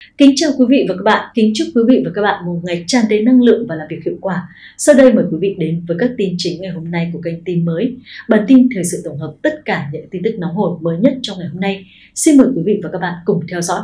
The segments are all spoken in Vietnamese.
Kính chào quý vị và các bạn, kính chúc quý vị và các bạn một ngày tràn đầy năng lượng và làm việc hiệu quả. Sau đây mời quý vị đến với các tin chính ngày hôm nay của kênh Tin Mới. Bản tin thời sự tổng hợp tất cả những tin tức nóng hổi mới nhất trong ngày hôm nay. Xin mời quý vị và các bạn cùng theo dõi.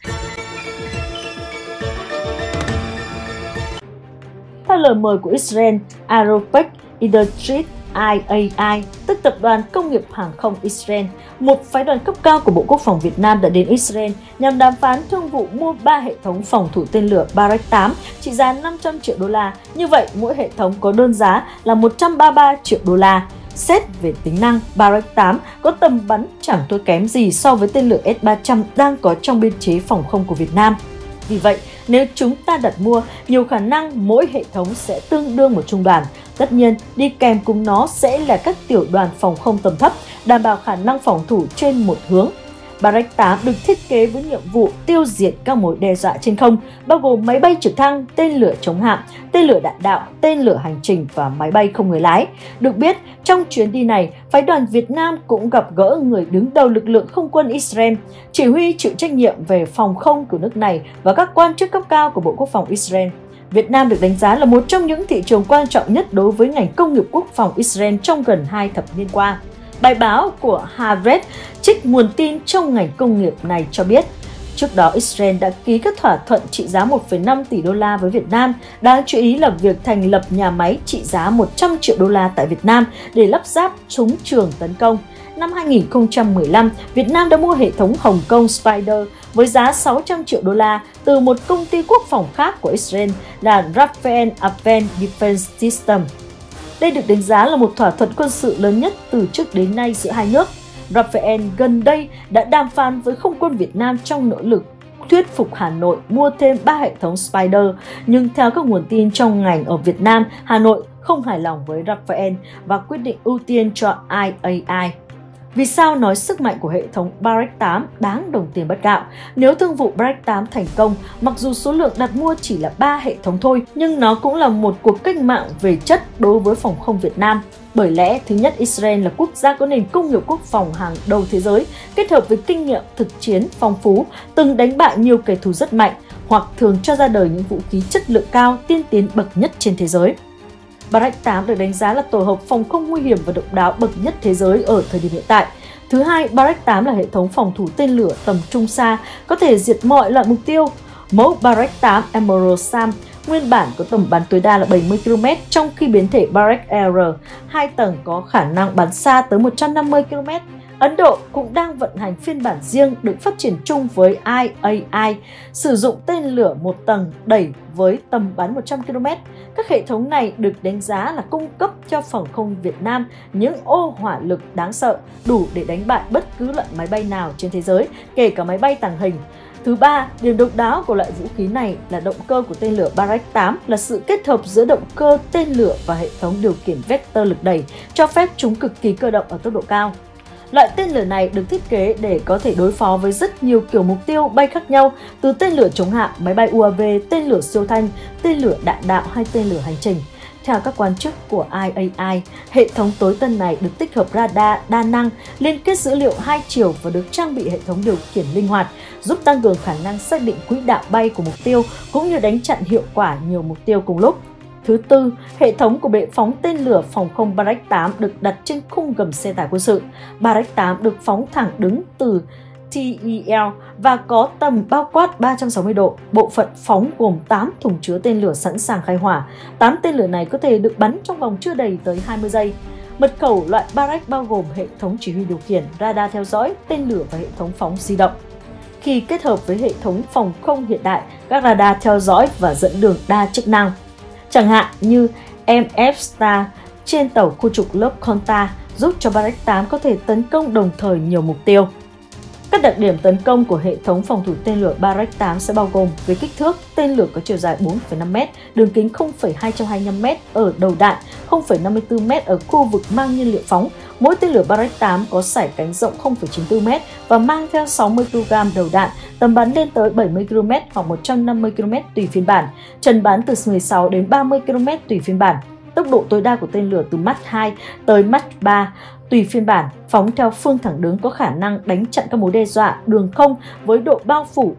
Theo lời mời của Israel, Aerospec Industries IAI, tức Tập đoàn Công nghiệp Hàng không Israel, một phái đoàn cấp cao của Bộ Quốc phòng Việt Nam đã đến Israel nhằm đàm phán thương vụ mua 3 hệ thống phòng thủ tên lửa Barak-8 trị giá 500 triệu đô la. Như vậy, mỗi hệ thống có đơn giá là 133 triệu đô la. Xét về tính năng, Barak-8 có tầm bắn chẳng thua kém gì so với tên lửa S-300 đang có trong biên chế phòng không của Việt Nam. Vì vậy, nếu chúng ta đặt mua, nhiều khả năng mỗi hệ thống sẽ tương đương một trung đoàn. Tất nhiên, đi kèm cùng nó sẽ là các tiểu đoàn phòng không tầm thấp, đảm bảo khả năng phòng thủ trên một hướng. Barak-8 được thiết kế với nhiệm vụ tiêu diệt các mối đe dọa trên không, bao gồm máy bay trực thăng, tên lửa chống hạm, tên lửa đạn đạo, tên lửa hành trình và máy bay không người lái. Được biết, trong chuyến đi này, phái đoàn Việt Nam cũng gặp gỡ người đứng đầu lực lượng không quân Israel, chỉ huy chịu trách nhiệm về phòng không của nước này và các quan chức cấp cao của Bộ Quốc phòng Israel. Việt Nam được đánh giá là một trong những thị trường quan trọng nhất đối với ngành công nghiệp quốc phòng Israel trong gần 2 thập niên qua. Bài báo của Haaretz trích nguồn tin trong ngành công nghiệp này cho biết, trước đó Israel đã ký các thỏa thuận trị giá 1,5 tỷ đô la với Việt Nam. Đáng chú ý là việc thành lập nhà máy trị giá 100 triệu đô la tại Việt Nam để lắp ráp súng trường tấn công. Năm 2015, Việt Nam đã mua hệ thống Hồng Kông Spider với giá 600 triệu đô la từ một công ty quốc phòng khác của Israel là Rafael Advanced Defense System. Đây được đánh giá là một thỏa thuận quân sự lớn nhất từ trước đến nay giữa hai nước. Rafael gần đây đã đàm phán với Không quân Việt Nam trong nỗ lực thuyết phục Hà Nội mua thêm 3 hệ thống Spider, nhưng theo các nguồn tin trong ngành ở Việt Nam, Hà Nội không hài lòng với Rafael và quyết định ưu tiên cho IAI. Vì sao nói sức mạnh của hệ thống Barak-8 đáng đồng tiền bát gạo? Nếu thương vụ Barak-8 thành công, mặc dù số lượng đặt mua chỉ là 3 hệ thống thôi, nhưng nó cũng là một cuộc cách mạng về chất đối với phòng không Việt Nam. Bởi lẽ, thứ nhất, Israel là quốc gia có nền công nghiệp quốc phòng hàng đầu thế giới, kết hợp với kinh nghiệm thực chiến phong phú, từng đánh bại nhiều kẻ thù rất mạnh, hoặc thường cho ra đời những vũ khí chất lượng cao, tiên tiến bậc nhất trên thế giới. Barak-8 được đánh giá là tổ hợp phòng không nguy hiểm và độc đáo bậc nhất thế giới ở thời điểm hiện tại. Thứ hai, Barak-8 là hệ thống phòng thủ tên lửa tầm trung xa, có thể diệt mọi loại mục tiêu. Mẫu Barak-8 Emerald Sam nguyên bản có tầm bắn tối đa là 70 km, trong khi biến thể Barak-R 2 tầng có khả năng bắn xa tới 150 km. Ấn Độ cũng đang vận hành phiên bản riêng được phát triển chung với IAI, sử dụng tên lửa một tầng đẩy với tầm bắn 100 km. Các hệ thống này được đánh giá là cung cấp cho phòng không Việt Nam những ô hỏa lực đáng sợ, đủ để đánh bại bất cứ loại máy bay nào trên thế giới, kể cả máy bay tàng hình. Thứ ba, điểm độc đáo của loại vũ khí này là động cơ của tên lửa Barak-8 là sự kết hợp giữa động cơ tên lửa và hệ thống điều khiển vector lực đẩy, cho phép chúng cực kỳ cơ động ở tốc độ cao. Loại tên lửa này được thiết kế để có thể đối phó với rất nhiều kiểu mục tiêu bay khác nhau, từ tên lửa chống hạm, máy bay UAV, tên lửa siêu thanh, tên lửa đạn đạo hay tên lửa hành trình. Theo các quan chức của IAI, hệ thống tối tân này được tích hợp radar đa năng, liên kết dữ liệu hai chiều và được trang bị hệ thống điều khiển linh hoạt, giúp tăng cường khả năng xác định quỹ đạo bay của mục tiêu cũng như đánh chặn hiệu quả nhiều mục tiêu cùng lúc. Thứ tư, hệ thống của bệ phóng tên lửa phòng không Barak-8 được đặt trên khung gầm xe tải quân sự. Barak-8 được phóng thẳng đứng từ TEL và có tầm bao quát 360 độ. Bộ phận phóng gồm 8 thùng chứa tên lửa sẵn sàng khai hỏa. 8 tên lửa này có thể được bắn trong vòng chưa đầy tới 20 giây. Mật khẩu loại Barak bao gồm hệ thống chỉ huy điều khiển, radar theo dõi, tên lửa và hệ thống phóng di động. Khi kết hợp với hệ thống phòng không hiện đại, các radar theo dõi và dẫn đường đa chức năng, chẳng hạn như MF Star trên tàu khu trục Lufthansa, giúp cho Barak-8 có thể tấn công đồng thời nhiều mục tiêu. Các đặc điểm tấn công của hệ thống phòng thủ tên lửa Barak-8 sẽ bao gồm về kích thước, tên lửa có chiều dài 4,5m, đường kính 0,225m ở đầu đạn, 0,54m ở khu vực mang nhiên liệu phóng. Mỗi tên lửa Barak-8 có sải cánh rộng 0,94m và mang theo 60 kg đầu đạn, tầm bắn lên tới 70 km hoặc 150 km tùy phiên bản, trần bắn từ 16 đến 30 km tùy phiên bản. Tốc độ tối đa của tên lửa từ Mach 2 tới Mach 3 Tùy phiên bản, phóng theo phương thẳng đứng có khả năng đánh chặn các mối đe dọa đường không với độ bao phủ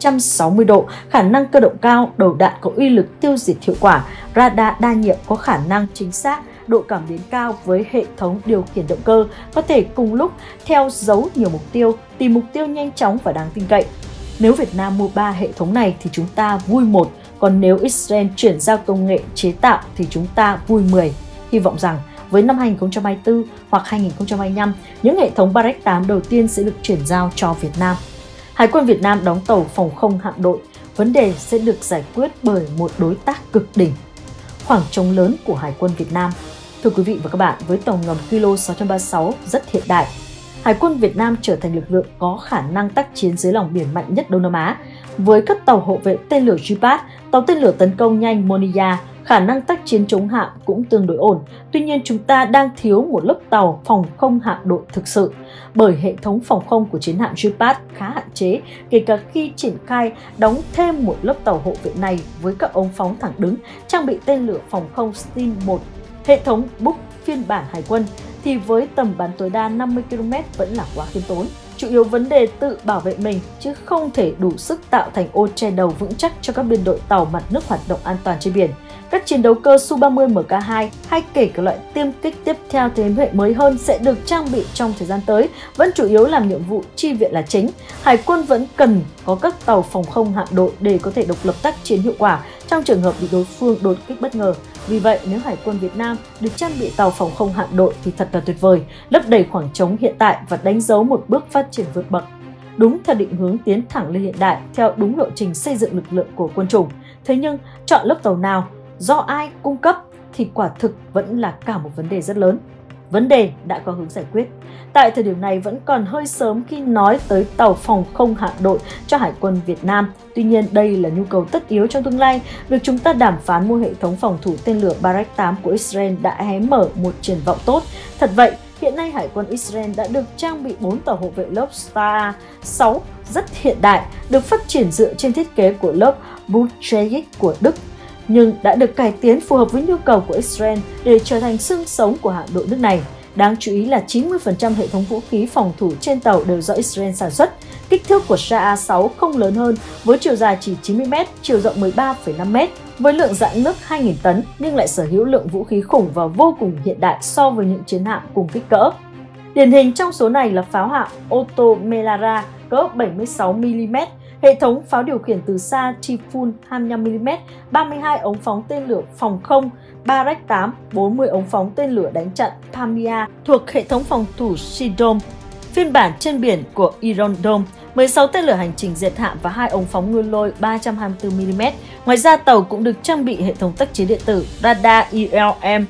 360 độ, khả năng cơ động cao, đầu đạn có uy lực tiêu diệt hiệu quả, radar đa nhiệm có khả năng chính xác, độ cảm biến cao với hệ thống điều khiển động cơ, có thể cùng lúc theo dấu nhiều mục tiêu, tìm mục tiêu nhanh chóng và đáng tin cậy. Nếu Việt Nam mua 3 hệ thống này thì chúng ta vui 1, còn nếu Israel chuyển giao công nghệ chế tạo thì chúng ta vui 10. Hy vọng rằng với năm 2024 hoặc 2025, những hệ thống Barrack 8 đầu tiên sẽ được chuyển giao cho Việt Nam. Hải quân Việt Nam đóng tàu phòng không hạm đội, vấn đề sẽ được giải quyết bởi một đối tác cực đỉnh. Khoảng trống lớn của Hải quân Việt Nam. Thưa quý vị và các bạn, với tàu ngầm Kilo 636 rất hiện đại, Hải quân Việt Nam trở thành lực lượng có khả năng tác chiến dưới lòng biển mạnh nhất Đông Nam Á. Với các tàu hộ vệ tên lửa Gepard, tàu tên lửa tấn công nhanh Moniya, khả năng tác chiến chống hạm cũng tương đối ổn. Tuy nhiên, chúng ta đang thiếu một lớp tàu phòng không hạm đội thực sự, bởi hệ thống phòng không của chiến hạm Gepard khá hạn chế, kể cả khi triển khai đóng thêm một lớp tàu hộ vệ này với các ống phóng thẳng đứng, trang bị tên lửa phòng không Sting 1, hệ thống Buk phiên bản Hải quân, thì với tầm bắn tối đa 50 km vẫn là quá khiêm tốn. Chủ yếu vấn đề tự bảo vệ mình chứ không thể đủ sức tạo thành ô che đầu vững chắc cho các biên đội tàu mặt nước hoạt động an toàn trên biển. Các chiến đấu cơ Su-30 Mk2 hay kể cả loại tiêm kích tiếp theo thế hệ mới hơn sẽ được trang bị trong thời gian tới, vẫn chủ yếu làm nhiệm vụ chi viện là chính. Hải quân vẫn cần có các tàu phòng không hạm đội để có thể độc lập tác chiến hiệu quả trong trường hợp bị đối phương đột kích bất ngờ. Vì vậy, nếu Hải quân Việt Nam được trang bị tàu phòng không hạm đội thì thật là tuyệt vời, lấp đầy khoảng trống hiện tại và đánh dấu một bước phát triển vượt bậc. Đúng theo định hướng tiến thẳng lên hiện đại, theo đúng lộ trình xây dựng lực lượng của quân chủng. Thế nhưng, chọn lớp tàu nào, do ai cung cấp thì quả thực vẫn là cả một vấn đề rất lớn. Vấn đề đã có hướng giải quyết. Tại thời điểm này vẫn còn hơi sớm khi nói tới tàu phòng không hạm đội cho Hải quân Việt Nam. Tuy nhiên, đây là nhu cầu tất yếu trong tương lai. Việc chúng ta đàm phán mua hệ thống phòng thủ tên lửa Barrack 8 của Israel đã hé mở một triển vọng tốt. Thật vậy, hiện nay Hải quân Israel đã được trang bị 4 tàu hộ vệ lớp Star 6 rất hiện đại, được phát triển dựa trên thiết kế của lớp Butcheric của Đức, nhưng đã được cải tiến phù hợp với nhu cầu của Israel để trở thành xương sống của hạm đội nước này. Đáng chú ý là 90% hệ thống vũ khí phòng thủ trên tàu đều do Israel sản xuất. Kích thước của SA-6 không lớn hơn, với chiều dài chỉ 90m, chiều rộng 13,5m, với lượng rãnh nước 2.000 tấn nhưng lại sở hữu lượng vũ khí khủng và vô cùng hiện đại so với những chiến hạm cùng kích cỡ. Điển hình trong số này là pháo hạm Otto Melara cỡ 76mm, hệ thống pháo điều khiển từ xa Typhoon 25mm, 32 ống phóng tên lửa phòng không Barrack 8, 40 ống phóng tên lửa đánh chặn Pamir thuộc hệ thống phòng thủ Sea Dome, phiên bản trên biển của Iron Dome, 16 tên lửa hành trình diệt hạm và 2 ống phóng ngư lôi 324mm. Ngoài ra, tàu cũng được trang bị hệ thống tác chiến điện tử radar ELM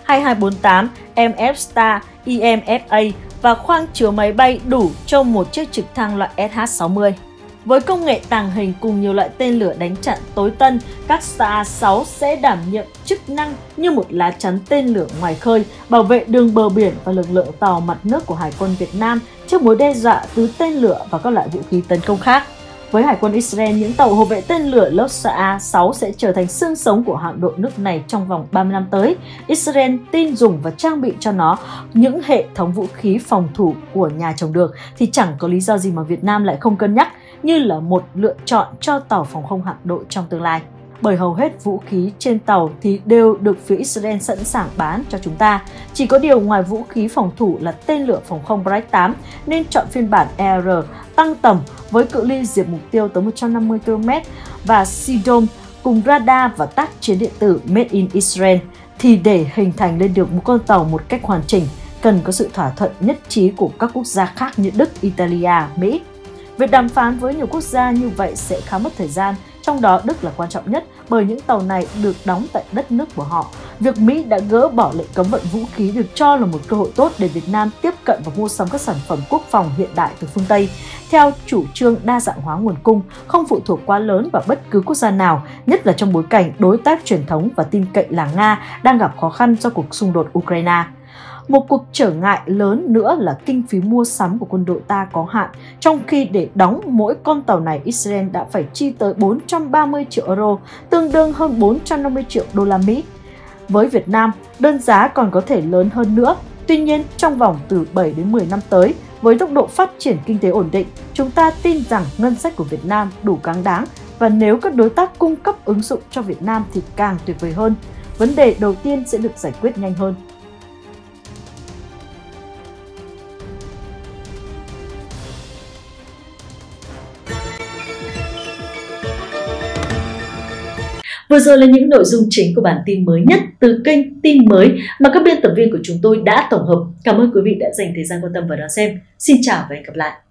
2248, MF Star, EMFA và khoang chứa máy bay đủ cho một chiếc trực thăng loại SH-60. Với công nghệ tàng hình cùng nhiều loại tên lửa đánh chặn tối tân, các SA-6 sẽ đảm nhiệm chức năng như một lá chắn tên lửa ngoài khơi, bảo vệ đường bờ biển và lực lượng tàu mặt nước của Hải quân Việt Nam trước mối đe dọa từ tên lửa và các loại vũ khí tấn công khác. Với Hải quân Israel, những tàu hộ vệ tên lửa lớp SA-6 sẽ trở thành xương sống của hạm đội nước này trong vòng 30 năm tới. Israel tin dùng và trang bị cho nó những hệ thống vũ khí phòng thủ của nhà trồng được thì chẳng có lý do gì mà Việt Nam lại không cân nhắc như là một lựa chọn cho tàu phòng không hạm đội trong tương lai. Bởi hầu hết vũ khí trên tàu thì đều được phía Israel sẵn sàng bán cho chúng ta. Chỉ có điều ngoài vũ khí phòng thủ là tên lửa phòng không Barrack 8 nên chọn phiên bản ER tăng tầm với cự ly diệt mục tiêu tới 150 km và Sea Dome cùng radar và tác chiến điện tử Made in Israel thì để hình thành lên được một con tàu một cách hoàn chỉnh cần có sự thỏa thuận nhất trí của các quốc gia khác như Đức, Italia, Mỹ. Việc đàm phán với nhiều quốc gia như vậy sẽ khá mất thời gian, trong đó Đức là quan trọng nhất bởi những tàu này được đóng tại đất nước của họ. Việc Mỹ đã gỡ bỏ lệnh cấm vận vũ khí được cho là một cơ hội tốt để Việt Nam tiếp cận và mua sắm các sản phẩm quốc phòng hiện đại từ phương Tây. Theo chủ trương đa dạng hóa nguồn cung, không phụ thuộc quá lớn vào bất cứ quốc gia nào, nhất là trong bối cảnh đối tác truyền thống và tin cậy là Nga đang gặp khó khăn do cuộc xung đột Ukraine. Một cuộc trở ngại lớn nữa là kinh phí mua sắm của quân đội ta có hạn, trong khi để đóng mỗi con tàu này Israel đã phải chi tới 430 triệu euro, tương đương hơn 450 triệu đô la Mỹ. Với Việt Nam, đơn giá còn có thể lớn hơn nữa. Tuy nhiên, trong vòng từ 7 đến 10 năm tới, với tốc độ phát triển kinh tế ổn định, chúng ta tin rằng ngân sách của Việt Nam đủ cáng đáng, và nếu các đối tác cung cấp ứng dụng cho Việt Nam thì càng tuyệt vời hơn. Vấn đề đầu tiên sẽ được giải quyết nhanh hơn. Vừa rồi là những nội dung chính của bản tin mới nhất từ kênh Tin Mới mà các biên tập viên của chúng tôi đã tổng hợp. Cảm ơn quý vị đã dành thời gian quan tâm và đón xem. Xin chào và hẹn gặp lại!